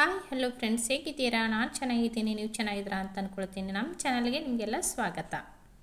Hi hello friends, ಹೇಗಿದ್ದೀರಾ? ನಾನು ಚೆನ್ನಾಗಿದ್ದೀನಿ, ನೀವು ಚೆನ್ನಾಗಿದ್ದೀರಾ ಅಂತ ಅಂದ್ಕೊಳ್ತೀನಿ. ನಮ್ಮ ಚಾನಲ್ಗೆ ನಿಮಗೆಲ್ಲ ಸ್ವಾಗತ.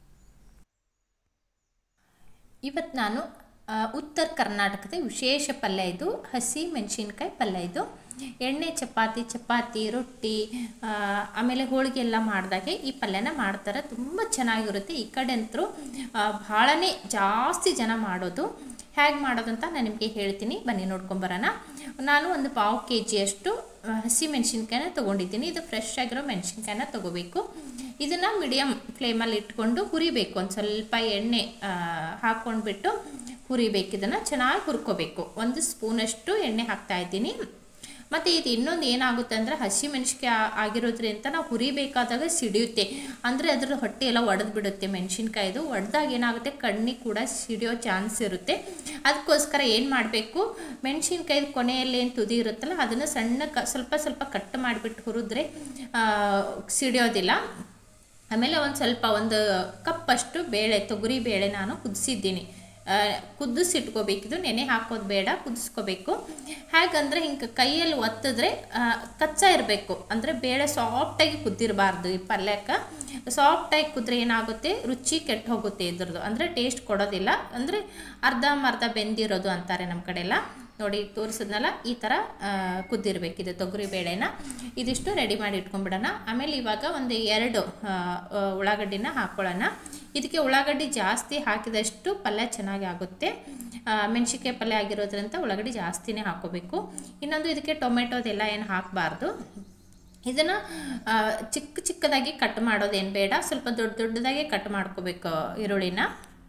ಇವತ್ತು ನಾನು ಉತ್ತರ ಕರ್ನಾಟಕದ ವಿಶೇಷ ಪಲ್ಯ ಇದು ಹಸಿ ಮೆಣಸಿನ್ಕಾಯಿ ಪಲ್ಯ. ಇದು ಎಣ್ಣೆ ಚಪಾತಿ ರೊಟ್ಟಿ ಆಮೇಲೆ ಹೋಳಿಗೆ ಎಲ್ಲ ಮಾಡಿದಾಗೆ ಈ ಪಲ್ಯನ ಮಾಡ್ತಾರೆ. ತುಂಬ ಚೆನ್ನಾಗಿರುತ್ತೆ. ಈ ಕಡೆ ಅಂತೂ ಭಾಳನೇ ಜಾಸ್ತಿ ಜನ ಮಾಡೋದು. ಹೇಗೆ ಮಾಡೋದಂತ ನಾನು ನಿಮಗೆ ಹೇಳ್ತೀನಿ, ಬನ್ನಿ ನೋಡ್ಕೊಂಬರೋಣ. ನಾನು ಒಂದು 1/2 kg ಅಷ್ಟು ಹಸಿ ಮೆಣಸಿನ್ಕಾಯಿನ ತೊಗೊಂಡಿದ್ದೀನಿ. ಇದು ಫ್ರೆಶ್ ಆಗಿರೋ ಮೆಣಸಿನ್ಕಾಯಿನ ತೊಗೋಬೇಕು. ಇದನ್ನು ಮೀಡಿಯಮ್ ಫ್ಲೇಮಲ್ಲಿ ಇಟ್ಕೊಂಡು ಹುರಿಬೇಕು. ಒಂದು ಸ್ವಲ್ಪ ಎಣ್ಣೆ ಹಾಕ್ಕೊಂಡ್ಬಿಟ್ಟು ಹುರಿಬೇಕು. ಇದನ್ನು ಚೆನ್ನಾಗಿ ಹುರ್ಕೋಬೇಕು. 1 ಸ್ಪೂನಷ್ಟು ಎಣ್ಣೆ ಹಾಕ್ತಾಯಿದ್ದೀನಿ. ಮತ್ತು ಇದು ಇನ್ನೊಂದು ಏನಾಗುತ್ತೆ ಅಂದರೆ ಹಸಿ ಮೆಣಸಿನ್ಕಾಯಿ ಆಗಿರೋದ್ರಿಂದ ನಾವು ಹುರಿಬೇಕಾದಾಗ ಸಿಡಿಯುತ್ತೆ. ಅಂದರೆ ಅದ್ರ ಹೊಟ್ಟೆ ಎಲ್ಲ ಒಡೆದು ಬಿಡುತ್ತೆ. ಮೆಣಸಿನ್ಕಾಯಿದು ಒಡೆದಾಗ ಏನಾಗುತ್ತೆ, ಕಣ್ಣಿಗೆ ಕೂಡ ಸಿಡಿಯೋ ಚಾನ್ಸ್ ಇರುತ್ತೆ. ಅದಕ್ಕೋಸ್ಕರ ಏನು ಮಾಡಬೇಕು, ಮೆಣಸಿನ್ಕಾಯಿ ಕೊನೆಯಲ್ಲಿ ಏನು ತುದಿ ಇರುತ್ತಲ್ಲ ಅದನ್ನು ಸಣ್ಣ ಸ್ವಲ್ಪ ಕಟ್ ಮಾಡಿಬಿಟ್ಟು ಹುರಿದ್ರೆ ಸಿಡಿಯೋದಿಲ್ಲ. ಆಮೇಲೆ ಒಂದು ಕಪ್ಪಷ್ಟು ತೊಗರಿ ಬೇಳೆ ನಾನು ಕುದಿಸಿದ್ದೀನಿ. ಕುದಿಸಿಟ್ಕೋಬೇಕಿದು, ನೆನೆ ಹಾಕೋದು ಬೇಡ, ಕುದಿಸ್ಕೋಬೇಕು. ಹೇಗಂದರೆ ಹಿಂಗೆ ಕೈಯಲ್ಲಿ ಒತ್ತಿದ್ರೆ ಕಚ್ಚಾ ಇರಬೇಕು. ಅಂದರೆ ಬೇಳೆ ಸಾಫ್ಟಾಗಿ ಕುದ್ದಿರಬಾರ್ದು. ಈ ಪಲ್ಯಕ್ಕೆ ಸಾಫ್ಟಾಗಿ ಕುದ್ರೆ ಏನಾಗುತ್ತೆ, ರುಚಿ ಕೆಟ್ಟು ಹೋಗುತ್ತೆ ಇದ್ರದ್ದು, ಅಂದರೆ ಟೇಸ್ಟ್ ಕೊಡೋದಿಲ್ಲ. ಅಂದರೆ ಅರ್ಧಂಬರ್ಧ ಬೆಂದಿರೋದು ಅಂತಾರೆ ನಮ್ಮ ಕಡೆ ಎಲ್ಲ. ನೋಡಿ ತೋರಿಸಿದ್ನಲ್ಲ, ಈ ಥರ ಕುದ್ದಿರಬೇಕಿದೆ ತೊಗರಿ ಬೇಳೆನ. ಇದಿಷ್ಟು ರೆಡಿ ಮಾಡಿ ಇಟ್ಕೊಂಡ್ಬಿಡೋಣ. ಆಮೇಲೆ ಇವಾಗ 2 ಉಳ್ಳಾಗಡ್ಡಿನ ಹಾಕ್ಕೊಳ್ಳೋಣ. ಇದಕ್ಕೆ ಉಳ್ಳಾಗಡ್ಡಿ ಜಾಸ್ತಿ ಹಾಕಿದಷ್ಟು ಪಲ್ಯ ಚೆನ್ನಾಗಿ ಆಗುತ್ತೆ. ಮೆಣಸಿನ್ಕಾಯಿ ಪಲ್ಯ ಆಗಿರೋದ್ರಿಂದ ಉಳ್ಳಾಗಡ್ಡಿ ಜಾಸ್ತಿನೇ ಹಾಕ್ಕೋಬೇಕು. ಇನ್ನೊಂದು, ಇದಕ್ಕೆ ಟೊಮೆಟೊದೆಲ್ಲ ಏನು ಹಾಕಬಾರ್ದು. ಇದನ್ನು ಚಿಕ್ಕದಾಗಿ ಕಟ್ ಮಾಡೋದೇನು ಬೇಡ, ಸ್ವಲ್ಪ ದೊಡ್ಡದಾಗಿ ಕಟ್ ಮಾಡ್ಕೋಬೇಕು ಈರುಳ್ಳಿನ.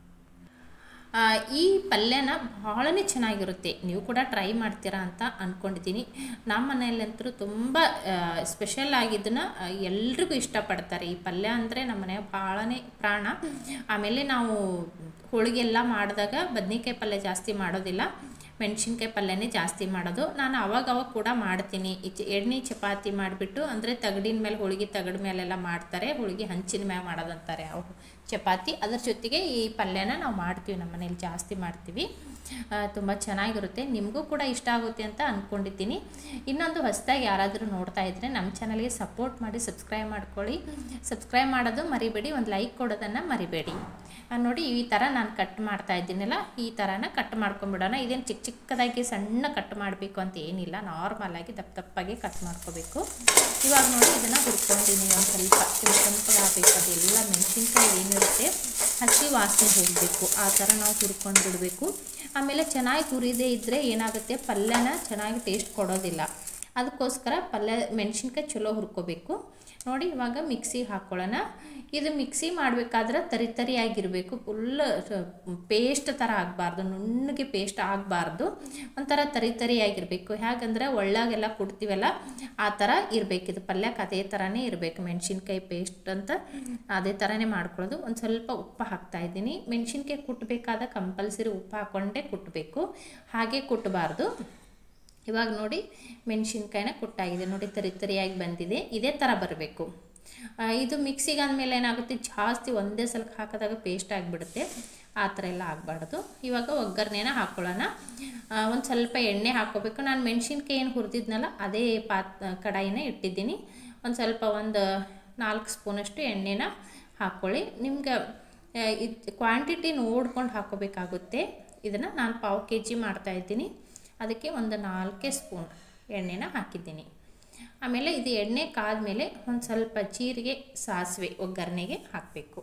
ಈ ಪಲ್ಯನ ಭಾಳನೇ ಚೆನ್ನಾಗಿರುತ್ತೆ. ನೀವು ಕೂಡ ಟ್ರೈ ಮಾಡ್ತೀರಾ ಅಂತ ಅಂದ್ಕೊಂಡಿದ್ದೀನಿ. ನಮ್ಮ ಮನೆಯಲ್ಲಂತೂ ತುಂಬ ಸ್ಪೆಷಲ್ ಆಗಿದ್ದನ್ನು ಎಲ್ರಿಗೂ ಇಷ್ಟಪಡ್ತಾರೆ. ಈ ಪಲ್ಯ ಅಂದರೆ ನಮ್ಮ ಮನೆಯ ಭಾಳನೇ ಪ್ರಾಣ. ಆಮೇಲೆ ನಾವು ಹೋಳಿಗೆ ಎಲ್ಲ ಮಾಡಿದಾಗ ಬದ್ನಿಕಾಯಿ ಪಲ್ಯ ಜಾಸ್ತಿ ಮಾಡೋದಿಲ್ಲ, ಮೆಣಸಿನ್ಕಾಯಿ ಪಲ್ಯನೇ ಜಾಸ್ತಿ ಮಾಡೋದು. ನಾನು ಅವಾಗ ಕೂಡ ಮಾಡ್ತೀನಿ. ಎಣ್ಣೆ ಚಪಾತಿ ಮಾಡಿಬಿಟ್ಟು, ಅಂದರೆ ತಗಡಿನ ಮೇಲೆ ಹೋಳಿಗೆ ತಗಡ ಮೇಲೆಲ್ಲ ಮಾಡ್ತಾರೆ, ಹೋಳಿಗೆ ಹಂಚಿನ ಮೇಲೆ ಮಾಡೋದಂತಾರೆ ಚಪಾತಿ. ಅದ್ರ ಜೊತೆಗೆ ಈ ಪಲ್ಯನ ನಾವು ಮಾಡ್ತೀವಿ, ನಮ್ಮ ಮನೇಲಿ ಜಾಸ್ತಿ ಮಾಡ್ತೀವಿ. ತುಂಬ ಚೆನ್ನಾಗಿರುತ್ತೆ. ನಿಮಗೂ ಕೂಡ ಇಷ್ಟ ಆಗುತ್ತೆ ಅಂತ ಅಂದ್ಕೊಂಡಿದ್ದೀನಿ. ಇನ್ನೊಂದು, ಹೊಸದಾಗಿ ಯಾರಾದರೂ ನೋಡ್ತಾ ಇದ್ದರೆ ನಮ್ಮ ಚಾನಲ್ಗೆ ಸಪೋರ್ಟ್ ಮಾಡಿ ಸಬ್ಸ್ಕ್ರೈಬ್ ಮಾಡ್ಕೊಳ್ಳಿ. ಸಬ್ಸ್ಕ್ರೈಬ್ ಮಾಡೋದು ಮರಿಬೇಡಿ, ಒಂದು ಲೈಕ್ ಕೊಡೋದನ್ನು ಮರಿಬೇಡಿ. ನೋಡಿ, ಈ ಥರ ನಾನು ಕಟ್ ಮಾಡ್ತಾ ಇದ್ದೀನಲ್ಲ, ಈ ಥರನ ಕಟ್ ಮಾಡ್ಕೊಂಬಿಡೋಣ. ಇದೇನು ಚಿಕ್ಕದಾಗಿ ಸಣ್ಣ ಕಟ್ ಮಾಡಬೇಕು ಅಂತ ಏನಿಲ್ಲ, ನಾರ್ಮಲಾಗಿ ದಪ್ಪಾಗಿ ಕಟ್ ಮಾಡ್ಕೋಬೇಕು. ಇವಾಗ ನೋಡಿ, ಇದನ್ನು ಹುರ್ಕೊಂಡಿದ್ದೀನಿ. ಒಂದು ಸ್ವಲ್ಪ ಕೆಂಪಗಾಗಬೇಕು. ಅದೆಲ್ಲ ಮೆಣಸಿನ್ಕಾಯಿ ಏನಿರುತ್ತೆ ಹಸಿ ವಾಸನೆ ಹೋಗಬೇಕು, ಆ ಥರ ನಾವು ಹುರ್ಕೊಂಡು ಬಿಡಬೇಕು. ಆಮೇಲೆ ಚೆನ್ನಾಗಿ ಹುರಿದೇ ಇದ್ದರೆ ಏನಾಗುತ್ತೆ, ಪಲ್ಯನ ಚೆನ್ನಾಗಿ ಟೇಸ್ಟ್ ಕೊಡೋದಿಲ್ಲ. ಅದಕ್ಕೋಸ್ಕರ ಮೆಣಸಿನ್ಕಾಯಿ ಚಲೋ ಹುರ್ಕೋಬೇಕು. ನೋಡಿ, ಇವಾಗ ಮಿಕ್ಸಿಗೆ ಹಾಕ್ಕೊಳ್ಳೋಣ. ಇದು ಮಿಕ್ಸಿ ಮಾಡಬೇಕಾದ್ರೆ ತರಿಯಾಗಿರಬೇಕು. ಫುಲ್ ಪೇಸ್ಟ್ ಥರ ಆಗಬಾರ್ದು, ನುಣ್ಣಗೆ ಪೇಸ್ಟ್ ಆಗಬಾರ್ದು. ಒಂಥರ ತರಿಯಾಗಿರಬೇಕು. ಹೇಗಂದರೆ ಒಳ್ಳಾಗೆಲ್ಲ ಕೊಡ್ತೀವಲ್ಲ ಆ ಥರ ಇರಬೇಕಿದು. ಪಲ್ಯಕ್ಕೆ ಅದೇ ಥರನೇ ಇರಬೇಕು. ಮೆಣಸಿನ್ಕಾಯಿ ಪೇಸ್ಟ್ ಅಂತ ಅದೇ ಥರನೇ ಮಾಡ್ಕೊಳ್ಳೋದು. ಒಂದು ಸ್ವಲ್ಪ ಉಪ್ಪು ಹಾಕ್ತಾಯಿದ್ದೀನಿ. ಮೆಣಸಿನ್ಕಾಯಿ ಕುಟ್ಟಬೇಕಾದ ಕಂಪಲ್ಸರಿ ಉಪ್ಪು ಹಾಕ್ಕೊಂಡೇ ಕುಟ್ಟಬೇಕು, ಹಾಗೆ ಕುಟ್ಟಬಾರ್ದು. ಇವಾಗ ನೋಡಿ, ಮೆಣಸಿನ್ಕಾಯಿನ ಕುಟ್ಟಾಗಿದೆ. ನೋಡಿ, ತರಿಯಾಗಿ ಬಂದಿದೆ. ಇದೇ ಥರ ಬರಬೇಕು. ಇದು ಮಿಕ್ಸಿಗೆ ಅಂದಮೇಲೆ ಏನಾಗುತ್ತೆ, ಜಾಸ್ತಿ ಒಂದೇ ಸಲ ಹಾಕಿದಾಗ ಪೇಸ್ಟ್ ಆಗಿಬಿಡುತ್ತೆ. ಆ ಥರ ಎಲ್ಲ ಆಗಬಾರ್ದು. ಇವಾಗ ಒಗ್ಗರಣೆನ ಹಾಕ್ಕೊಳ್ಳೋಣ. ಒಂದು ಸ್ವಲ್ಪ ಎಣ್ಣೆ ಹಾಕ್ಕೋಬೇಕು. ನಾನು ಮೆಣಸಿನ್ಕಾಯಿ ಏನು ಹುರಿದಿದ್ನಲ್ಲ ಅದೇ ಕಡಾಯಿನ ಇಟ್ಟಿದ್ದೀನಿ. ಒಂದು 4 ಸ್ಪೂನಷ್ಟು ಎಣ್ಣೆನ ಹಾಕ್ಕೊಳ್ಳಿ. ನಿಮ್ಗೆ ಇದು ಕ್ವಾಂಟಿಟಿ ನೋಡ್ಕೊಂಡು ಹಾಕ್ಕೋಬೇಕಾಗುತ್ತೆ. ಇದನ್ನು ನಾನು 1/2 kg ಮಾಡ್ತಾಯಿದ್ದೀನಿ. ಅದಕ್ಕೆ ಒಂದು 4 ಸ್ಪೂನ್ ಎಣ್ಣೆನ ಹಾಕಿದ್ದೀನಿ. ಆಮೇಲೆ ಇದು ಎಣ್ಣೆ ಕಾದ್ಮೇಲೆ ಒಂದು ಸ್ವಲ್ಪ ಜೀರಿಗೆ, ಸಾಸಿವೆ ಒಗ್ಗರಣೆಗೆ ಹಾಕಬೇಕು.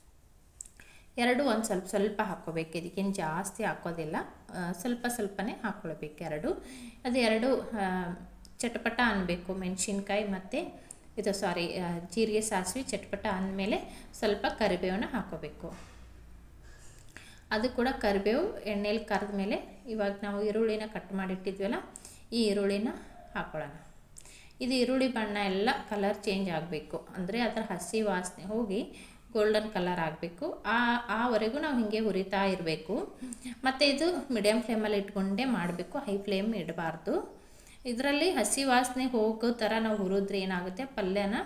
ಒಂದು ಸ್ವಲ್ಪ ಹಾಕ್ಕೋಬೇಕು. ಇದಕ್ಕೇನು ಜಾಸ್ತಿ ಹಾಕೋದಿಲ್ಲ, ಸ್ವಲ್ಪನೇ ಹಾಕ್ಕೊಳ್ಬೇಕು. ಅದು ಚಟಪಟ ಅನ್ನಬೇಕು. ಮೆಣಸಿನ್ಕಾಯಿ ಮತ್ತು ಜೀರಿಗೆ ಸಾಸಿವೆ ಚಟಪಟ ಅಂದಮೇಲೆ ಸ್ವಲ್ಪ ಕರಿಬೇವನ್ನ ಹಾಕ್ಕೋಬೇಕು. ಅದು ಕೂಡ ಕರಿಬೇವು ಎಣ್ಣೆಲಿ ಕರೆದ ಮೇಲೆ ಇವಾಗ ನಾವು ಈರುಳ್ಳಿನ ಕಟ್ ಮಾಡಿಟ್ಟಿದ್ವಲ್ಲ, ಈ ಈರುಳ್ಳಿನ ಹಾಕ್ಕೊಳ್ಳೋಣ. ಇದು ಈರುಳ್ಳಿ ಬಣ್ಣ ಎಲ್ಲ ಕಲರ್ ಚೇಂಜ್ ಆಗಬೇಕು. ಅಂದರೆ ಅದರ ಹಸಿ ವಾಸನೆ ಹೋಗಿ ಗೋಲ್ಡನ್ ಕಲರ್ ಆಗಬೇಕು. ಆವರೆಗೂ ನಾವು ಹೀಗೆ ಹುರಿತಾ ಇರಬೇಕು. ಮತ್ತು ಇದು ಮೀಡಿಯಮ್ ಫ್ಲೇಮಲ್ಲಿ ಇಟ್ಕೊಂಡೇ ಮಾಡಬೇಕು, ಹೈ ಫ್ಲೇಮ್ ಇಡಬಾರ್ದು. ಇದರಲ್ಲಿ ಹಸಿ ವಾಸನೆ ಹೋಗೋ ಥರ ನಾವು ಹುರಿದ್ರೆ ಏನಾಗುತ್ತೆ, ಪಲ್ಯನ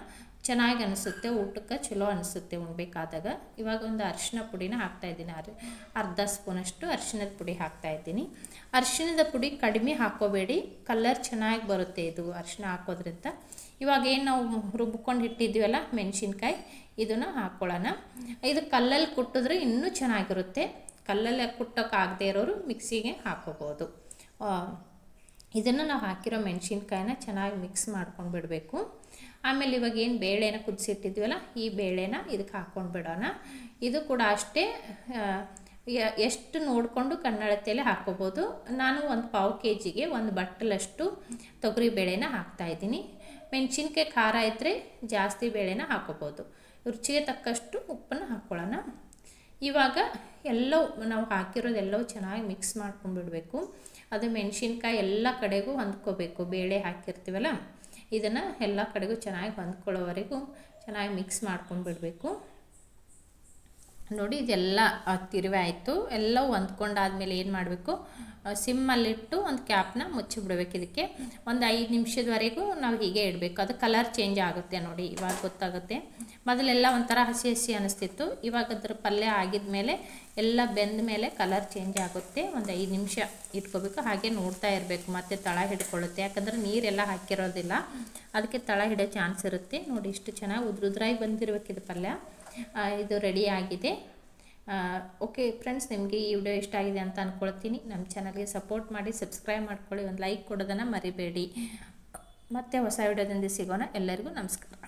ಚೆನ್ನಾಗಿ ಅನಿಸುತ್ತೆ, ಊಟಕ್ಕೆ ಚಲೋ ಅನಿಸುತ್ತೆ ಉಣ್ಬೇಕಾದಾಗ. ಇವಾಗ ಒಂದು ಅರಿಶಿನ ಪುಡಿನ ಹಾಕ್ತಾಯಿದ್ದೀನಿ, ಅರ್ಧ ಸ್ಪೂನಷ್ಟು ಅರಿಶಿನದ ಪುಡಿ ಹಾಕ್ತಾಯಿದ್ದೀನಿ. ಅರಿಶಿನದ ಪುಡಿ ಕಡಿಮೆ ಹಾಕ್ಕೋಬೇಡಿ, ಕಲರ್ ಚೆನ್ನಾಗಿ ಬರುತ್ತೆ ಇದು ಅರಿಶಿನ ಹಾಕೋದ್ರಿಂದ. ಇವಾಗ ಏನು ನಾವು ರುಬ್ಕೊಂಡು ಇಟ್ಟಿದ್ದೀವಲ್ಲ ಮೆಣಸಿನ್ಕಾಯಿ, ಇದನ್ನು ಹಾಕ್ಕೊಳ್ಳೋಣ. ಇದು ಕಲ್ಲಲ್ಲಿ ಕುಟ್ಟಿದ್ರೆ ಇನ್ನೂ ಚೆನ್ನಾಗಿರುತ್ತೆ. ಕಲ್ಲಲ್ಲಿ ಕುಟ್ಟೋಕ್ಕಾಗದೇ ಇರೋರು ಮಿಕ್ಸಿಗೆ ಹಾಕ್ಕೋಬೋದು. ಇದನ್ನು ನಾವು ಹಾಕಿರೋ ಮೆಣಸಿನ್ಕಾಯಿನ ಚೆನ್ನಾಗಿ ಮಿಕ್ಸ್ ಮಾಡ್ಕೊಂಡು ಬಿಡಬೇಕು. ಆಮೇಲೆ ಇವಾಗ ಏನು ಬೇಳೆನ ಕುದಿಸಿಟ್ಟಿದ್ವಲ್ಲ, ಈ ಬೇಳೆನ ಇದಕ್ಕೆ ಹಾಕ್ಕೊಂಡು ಬಿಡೋಣ. ಇದು ಕೂಡ ಅಷ್ಟೇ ಎಷ್ಟು ನೋಡಿಕೊಂಡು ಕನ್ನಡತೆಯಲ್ಲಿ ಹಾಕ್ಕೋಬೋದು. ನಾನು ಒಂದು ಪಾವು ಕೆಜಿಗೆ ಒಂದು ಬಟ್ಟಲಷ್ಟು ತೊಗರಿ ಬೇಳೆನ ಹಾಕ್ತಾಯಿದ್ದೀನಿ. ಮೆಣಸಿನ್ಕಾಯಿ ಖಾರ ಇದ್ದರೆ ಜಾಸ್ತಿ ಬೇಳೆನ ಹಾಕ್ಕೋಬೋದು. ರುಚಿಗೆ ತಕ್ಕಷ್ಟು ಉಪ್ಪನ್ನು ಹಾಕ್ಕೊಳ್ಳೋಣ. ಇವಾಗ ಎಲ್ಲವೂ ನಾವು ಹಾಕಿರೋದೆಲ್ಲವೂ ಚೆನ್ನಾಗಿ ಮಿಕ್ಸ್ ಮಾಡ್ಕೊಂಡ್ಬಿಡಬೇಕು. ಅದು ಮೆಣಸಿನ್ಕಾಯಿ ಎಲ್ಲ ಕಡೆಗೂ ಹೊಂದ್ಕೋಬೇಕು. ಬೇಳೆ ಹಾಕಿರ್ತೀವಲ್ಲ, ಇದನ್ನು ಎಲ್ಲ ಕಡೆಗೂ ಚೆನ್ನಾಗಿ ಹೊಂದ್ಕೊಳ್ಳೋವರೆಗೂ ಚೆನ್ನಾಗಿ ಮಿಕ್ಸ್ ಮಾಡ್ಕೊಂಡ್ಬಿಡಬೇಕು. ನೋಡಿ, ಇದೆಲ್ಲ ತಿರುವೆ ಆಯಿತು. ಎಲ್ಲವೂ ಹೊಂದ್ಕೊಂಡಾದ್ಮೇಲೆ ಏನು ಮಾಡಬೇಕು, ಸಿಮ್ಮಲ್ಲಿಟ್ಟು ಒಂದು ಕ್ಯಾಪ್ನ ಮುಚ್ಚಿಬಿಡ್ಬೇಕು. ಇದಕ್ಕೆ ಒಂದು 5 ನಿಮಿಷದವರೆಗೂ ನಾವು ಹೀಗೆ ಇಡಬೇಕು. ಅದು ಕಲರ್ ಚೇಂಜ್ ಆಗುತ್ತೆ ನೋಡಿ, ಇವಾಗ ಗೊತ್ತಾಗುತ್ತೆ. ಮೊದಲೆಲ್ಲ ಒಂಥರ ಹಸಿ ಹಸಿ ಅನ್ನಿಸ್ತಿತ್ತು. ಇವಾಗ ಅದ್ರ ಪಲ್ಯ ಆಗಿದ ಮೇಲೆ ಎಲ್ಲ ಬೆಂದ ಮೇಲೆ ಕಲರ್ ಚೇಂಜ್ ಆಗುತ್ತೆ. ಒಂದು 5 ನಿಮಿಷ ಇಟ್ಕೋಬೇಕು. ಹಾಗೆ ನೋಡ್ತಾ ಇರಬೇಕು, ಮತ್ತು ತಳ ಹಿಡ್ಕೊಳ್ಳುತ್ತೆ. ಯಾಕಂದರೆ ನೀರೆಲ್ಲ ಹಾಕಿರೋದಿಲ್ಲ, ಅದಕ್ಕೆ ತಳ ಹಿಡೋ ಚಾನ್ಸ್ ಇರುತ್ತೆ. ನೋಡಿ, ಇಷ್ಟು ಚೆನ್ನಾಗಿ ಉದ್ರಾಗಿ ಬಂದಿರಬೇಕಿದು ಪಲ್ಯ. ಇದು ರೆಡಿ ಆಗಿದೆ. ಓಕೆ ಫ್ರೆಂಡ್ಸ್, ನಿಮಗೆ ಈ ವಿಡಿಯೋ ಇಷ್ಟ ಆಗಿದೆ ಅಂತ ಅಂದ್ಕೊಳ್ತೀನಿ. ನಮ್ಮ ಚಾನಲ್ಗೆ ಸಪೋರ್ಟ್ ಮಾಡಿ, ಸಬ್ಸ್ಕ್ರೈಬ್ ಮಾಡ್ಕೊಳ್ಳಿ, ಒಂದು ಲೈಕ್ ಕೊಡೋದನ್ನು ಮರಿಬೇಡಿ. ಮತ್ತೆ ಹೊಸ ವಿಡಿಯೋದಿಂದ ಸಿಗೋಣ. ಎಲ್ಲರಿಗೂ ನಮಸ್ಕಾರ.